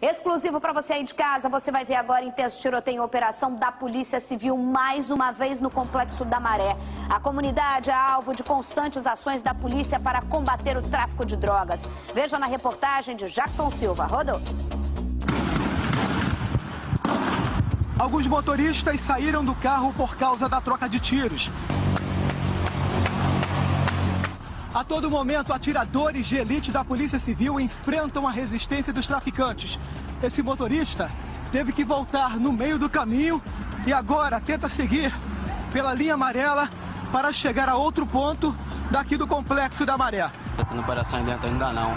Exclusivo para você aí de casa, você vai ver agora intenso tiroteio em operação da Polícia Civil mais uma vez no Complexo da Maré. A comunidade é alvo de constantes ações da polícia para combater o tráfico de drogas. Veja na reportagem de Jackson Silva. Rodou. Alguns motoristas saíram do carro por causa da troca de tiros. A todo momento, atiradores de elite da Polícia Civil enfrentam a resistência dos traficantes. Esse motorista teve que voltar no meio do caminho e agora tenta seguir pela linha amarela para chegar a outro ponto daqui do Complexo da Maré. Não operação dentro ainda não.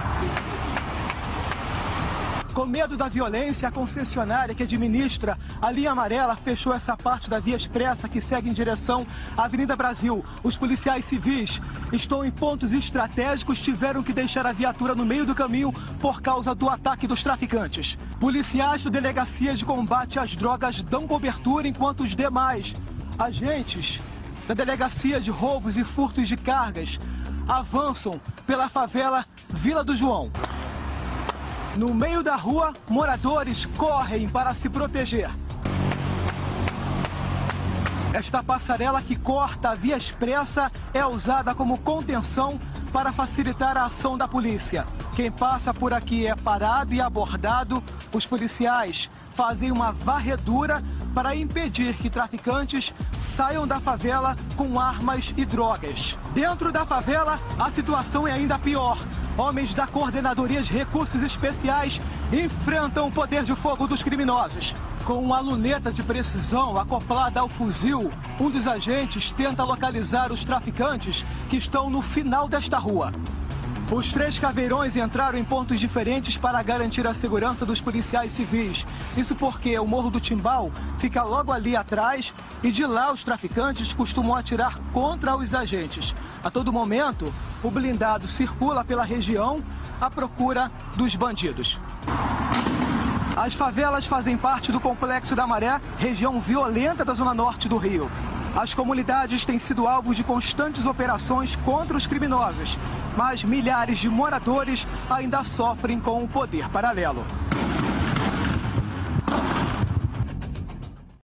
Com medo da violência, a concessionária que administra a linha amarela fechou essa parte da via expressa que segue em direção à Avenida Brasil. Os policiais civis estão em pontos estratégicos, tiveram que deixar a viatura no meio do caminho por causa do ataque dos traficantes. Policiais da Delegacia de Combate às Drogas dão cobertura, enquanto os demais agentes da Delegacia de Roubos e Furtos de Cargas avançam pela favela Vila do João. No meio da rua, moradores correm para se proteger. Esta passarela que corta a via expressa é usada como contenção para facilitar a ação da polícia. Quem passa por aqui é parado e abordado. Os policiais fazem uma varredura para impedir que traficantes saiam da favela com armas e drogas. Dentro da favela, a situação é ainda pior. Homens da Coordenadoria de Recursos Especiais enfrentam o poder de fogo dos criminosos. Com uma luneta de precisão acoplada ao fuzil, um dos agentes tenta localizar os traficantes que estão no final desta rua. Os três caveirões entraram em pontos diferentes para garantir a segurança dos policiais civis. Isso porque o Morro do Timbal fica logo ali atrás e de lá os traficantes costumam atirar contra os agentes. A todo momento, o blindado circula pela região à procura dos bandidos. As favelas fazem parte do Complexo da Maré, região violenta da zona norte do Rio. As comunidades têm sido alvos de constantes operações contra os criminosos, mas milhares de moradores ainda sofrem com o poder paralelo.